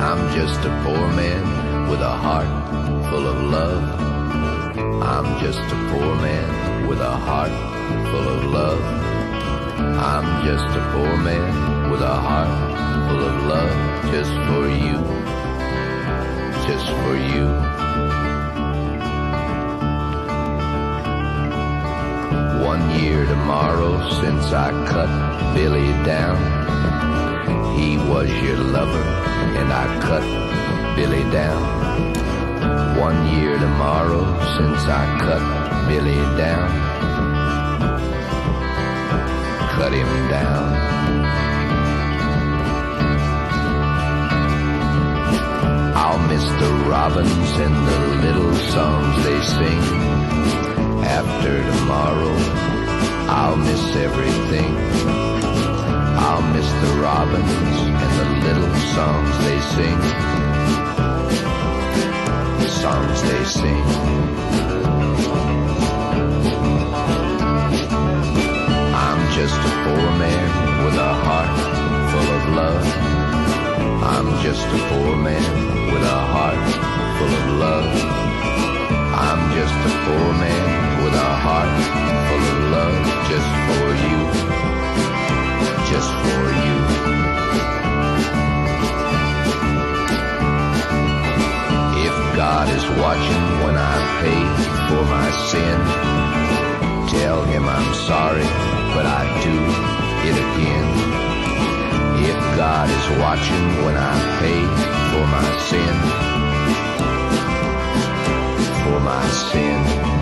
I'm just a poor man with a heart full of love. I'm just a poor man with a heart full of love. I'm just a poor man with a heart full of love. Just for you, just for you. 1 year tomorrow since I cut Billy down. He was your lover and I cut Billy down. 1 year tomorrow since I cut Billy down. Cut him down. I'll miss the robins and the little songs they sing. After tomorrow, I'll miss everything. I'll miss the robins and the little songs they sing. The songs they sing. I'm just a poor man with a heart full of love. I'm just a poor man with a heart full of love. I'm just a poor man with a heart full of love. Just for you, just for you. If God is watching when I pay for my sin, tell him I'm sorry, but I do it again. If God is watching when I pay for my sin, for my sin.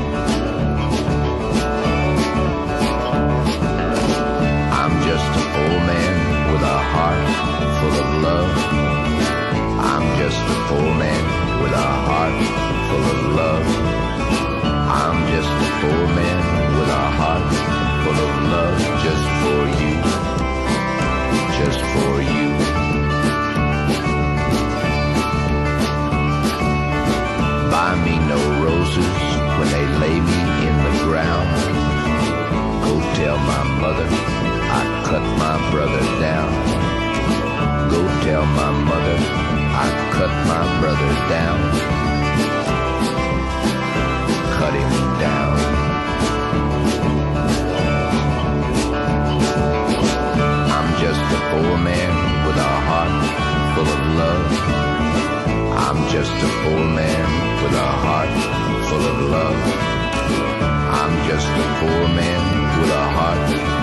I'm just a poor man with a heart full of love. I'm just a poor man with a heart full of love. I'm just a poor man with a heart full of love. Just for you, just for you. Buy me no roses when they lay me in the ground. Go tell my mother I cut my brother down. Go tell my mother I cut my brother down. Cut him down. I'm just a poor man with a heart full of love. I'm just a poor man with a heart full of love. I'm just a poor man with a heart